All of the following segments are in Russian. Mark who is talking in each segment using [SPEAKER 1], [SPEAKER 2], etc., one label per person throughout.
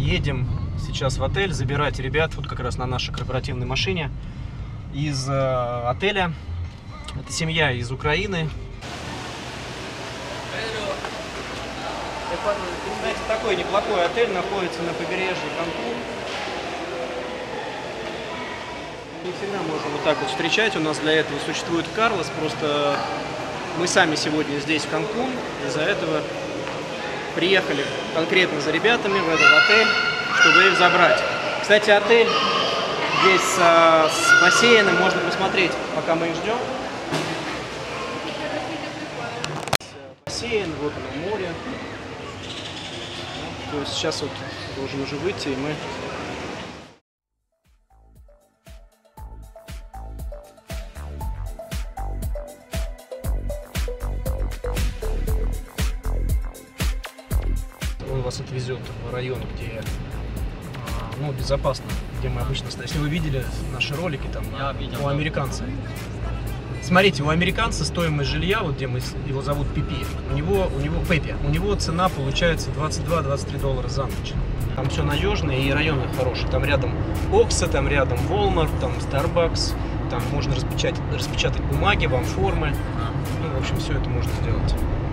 [SPEAKER 1] едем сейчас в отель забирать ребят, вот как раз на нашей корпоративной машине из отеля. Это семья из Украины. Знаете, такой неплохой отель находится на побережье Канкун. Не всегда можно вот так вот встречать. У нас для этого существует Карлос. Просто мы сами сегодня здесь, в Канкун. Из-за этого приехали конкретно за ребятами в этот отель, чтобы их забрать. Кстати, отель здесь с бассейном, можно посмотреть, пока мы их ждем. Бассейн, вот оно море. То есть сейчас вот должен уже выйти, и мы... Он вас отвезет в район, где ну, безопасно, где мы обычно стоим. Если вы видели наши ролики, там у американца. Смотрите, у американца стоимость жилья, вот где мы его зовут Пипи, у него цена получается $22-23 за ночь. Там все надежно и районы хорошие. Там рядом Окса, там рядом Walmart, там Starbucks, там можно распечатать бумаги, вам формы. Ну, в общем, все это можно сделать.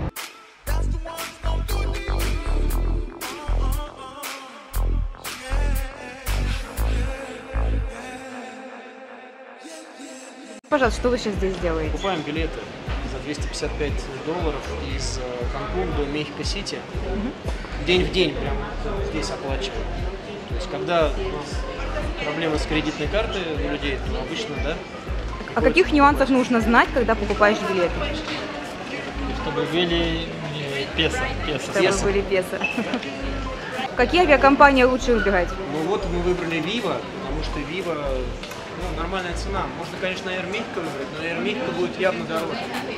[SPEAKER 2] Пожалуйста, что вы сейчас здесь делаете?
[SPEAKER 1] Покупаем билеты за $255 из Канкун до Мехико-Сити. День в день прямо здесь оплачиваем. То есть, когда проблемы с кредитной картой у людей, то обычно, да.
[SPEAKER 2] О каких нюансах нужно знать, когда покупаешь билеты?
[SPEAKER 3] Чтобы были песо.
[SPEAKER 2] Чтобы были песо. В какие авиакомпании лучше выбирать?
[SPEAKER 1] Ну вот мы выбрали Viva, потому что Viva, ну, нормальная цена. Можно, конечно, Air Mexico выбрать, но Air Mexico будет явно дороже.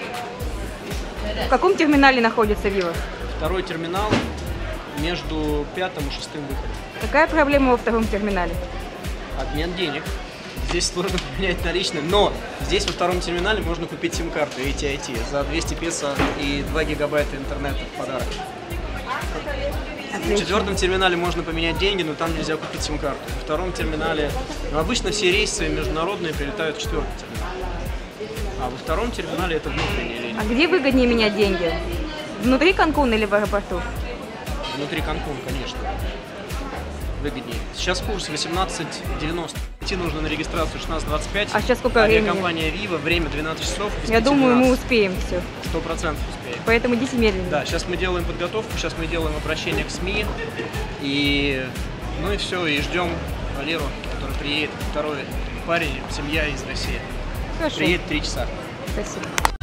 [SPEAKER 2] В каком терминале находится Viva?
[SPEAKER 1] Второй терминал между 5-м и 6-м выходом.
[SPEAKER 2] Какая проблема во втором терминале?
[SPEAKER 1] Обмен денег. Здесь сложно поменять наличные, но здесь во втором терминале можно купить сим-карту AT&T за 200 песо и 2 гигабайта интернета в подарок.
[SPEAKER 2] Отлично.
[SPEAKER 1] В четвертом терминале можно поменять деньги, но там нельзя купить сим-карту. Во втором терминале, ну, обычно все рейсы международные прилетают в четвертый терминал. А во втором терминале это внутренняя линия.
[SPEAKER 2] А где выгоднее менять деньги? Внутри Канкуна или в аэропорту?
[SPEAKER 1] Внутри Канкуна, конечно. Выгоднее. Сейчас курс 18.90. Идти нужно на регистрацию 16.25.
[SPEAKER 2] А сейчас сколько времени?
[SPEAKER 1] Авиакомпания Viva, время 12 часов.
[SPEAKER 2] Я думаю, мы успеем все.
[SPEAKER 1] 100% успеем.
[SPEAKER 2] Поэтому идите медленно.
[SPEAKER 1] Да, сейчас мы делаем подготовку, сейчас мы делаем обращение к СМИ. И, ну и все, и ждем Валеру, который приедет. Второй парень, семья из России.
[SPEAKER 2] Хорошо.
[SPEAKER 1] Приедет 3 часа.
[SPEAKER 2] Спасибо.